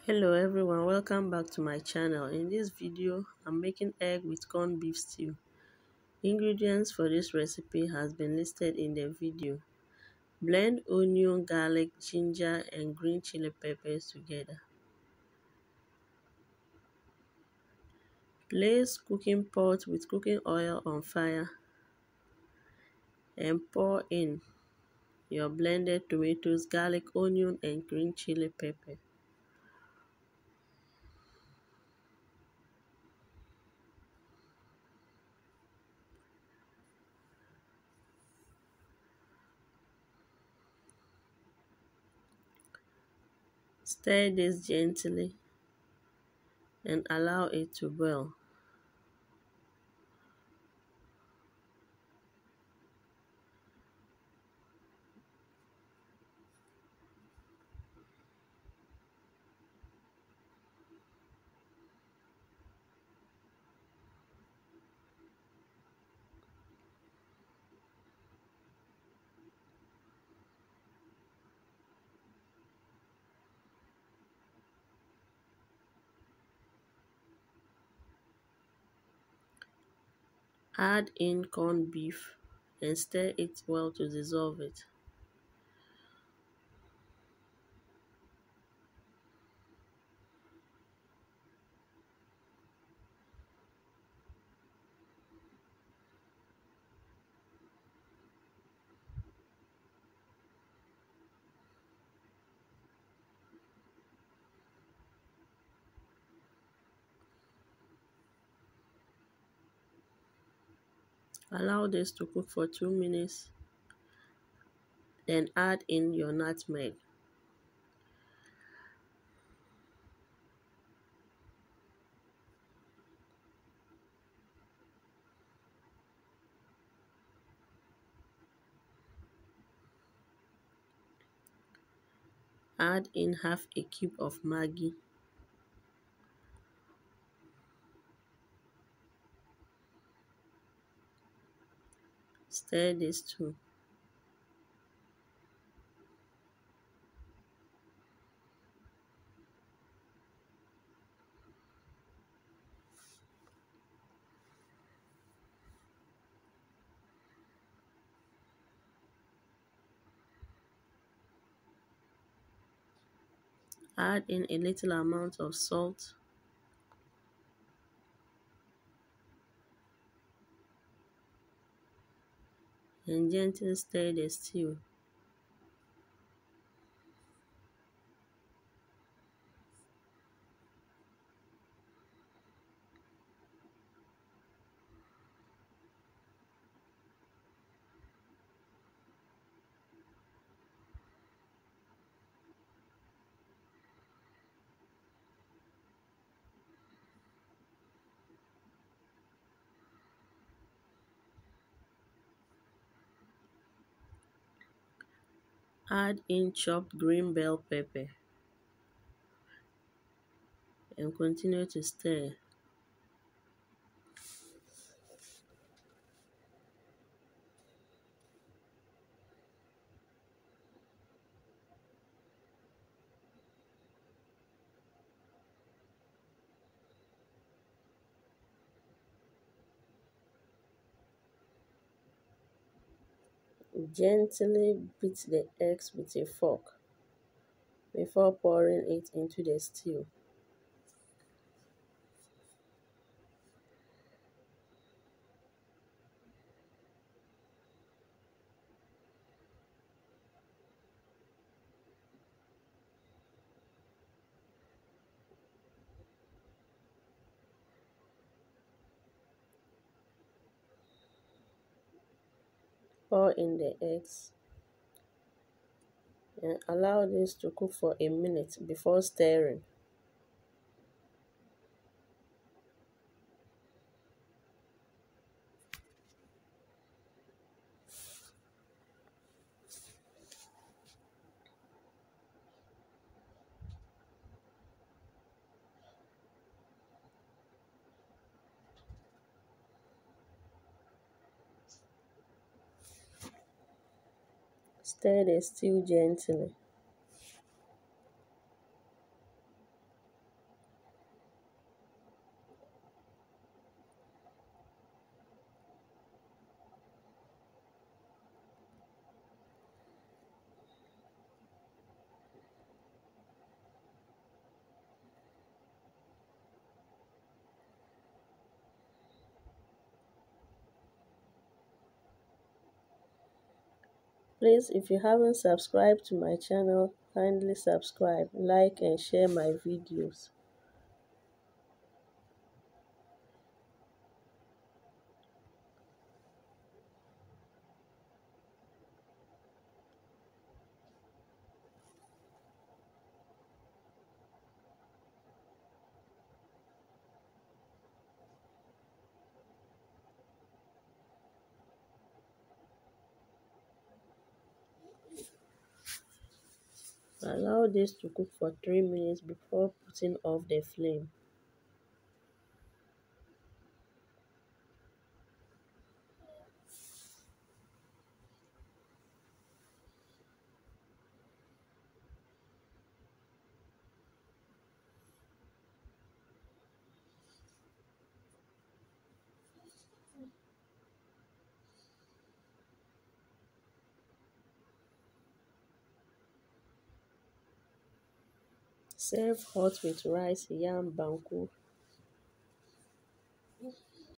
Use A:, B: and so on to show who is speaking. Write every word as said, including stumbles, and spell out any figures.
A: Hello everyone, welcome back to my channel. In this video I'm making egg with corned beef stew. Ingredients for this recipe has been listed in the video. Blend onion, garlic, ginger and green chili peppers together. Place cooking pot with cooking oil on fire and pour in your blended tomatoes, garlic, onion and green chili pepper. Stir this gently and allow it to boil. Add in corned beef and stir it well to dissolve it. Allow this to cook for two minutes, then add in your nutmeg. Add in half a cube of Maggie. Stir this too. Add in a little amount of salt and gently stir the stew. Add in chopped green bell pepper and continue to stir. Gently beat the eggs with a fork before pouring it into the stew. Pour in the eggs and allow this to cook for a minute before stirring. Stir the stew gently. Please, if you haven't subscribed to my channel, kindly subscribe, like and share my videos. Allow this to cook for three minutes before putting off the flame. Serve hot with rice, yam, banku,